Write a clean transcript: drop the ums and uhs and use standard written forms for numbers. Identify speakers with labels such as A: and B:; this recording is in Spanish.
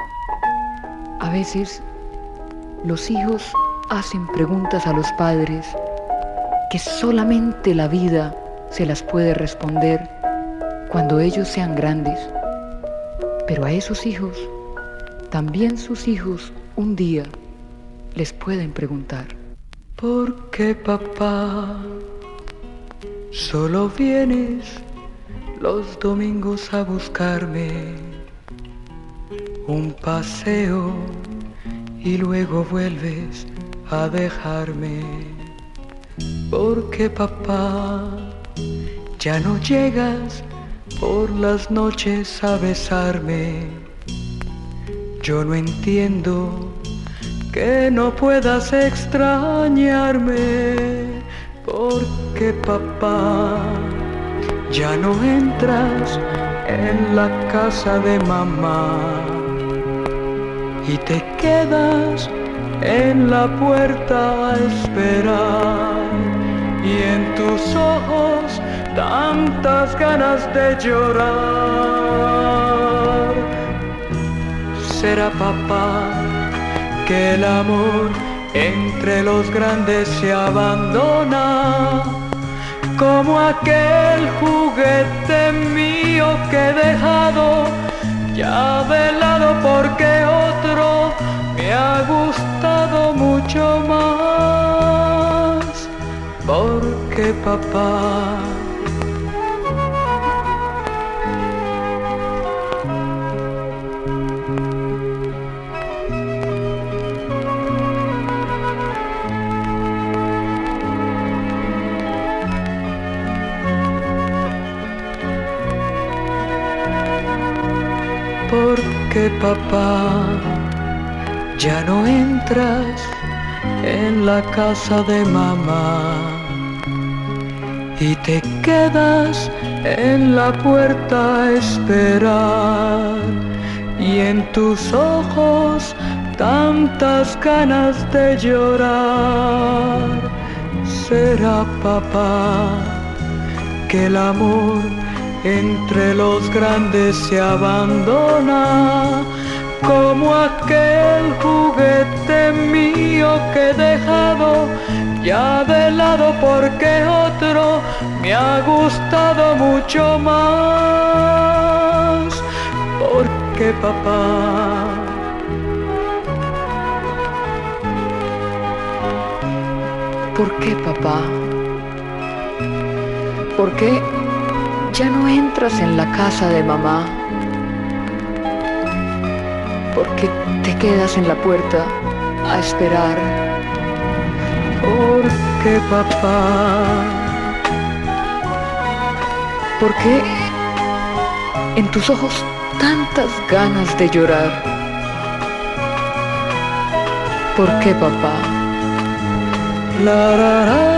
A: A veces los hijos hacen preguntas a los padres que solamente la vida se las puede responder cuando ellos sean grandes. Pero a esos hijos, también sus hijos un día les pueden preguntar: ¿por qué, papá, solo vienes los domingos a buscarme? Un paseo y luego vuelves a dejarme. ¿Por qué, papá, ya no llegas por las noches a besarme? Yo no entiendo que no puedas extrañarme. ¿Por qué, papá, ya no entras en la casa de mamá y te quedas en la puerta a esperar? Y en tus ojos tantas ganas de llorar. ¿Será, papá, que el amor entre los grandes se abandona? Como aquel juguete mío que he dejado ya de lado porque otro me ha gustado mucho más. ¿Por qué, papá? ¿Por qué, papá, ya no entras en la casa de mamá y te quedas en la puerta a esperar? Y en tus ojos tantas ganas de llorar. ¿Será, papá, que el amor entre los grandes se abandona? Como aquel juguete mío que he dejado ya de lado porque otro me ha gustado mucho más. ¿Por qué, papá? ¿Por qué, papá? ¿Por qué ya no entras en la casa de mamá? ¿Por qué te quedas en la puerta a esperar? ¿Por qué, papá? ¿Por qué en tus ojos tantas ganas de llorar? ¿Por qué, papá? La, la, la.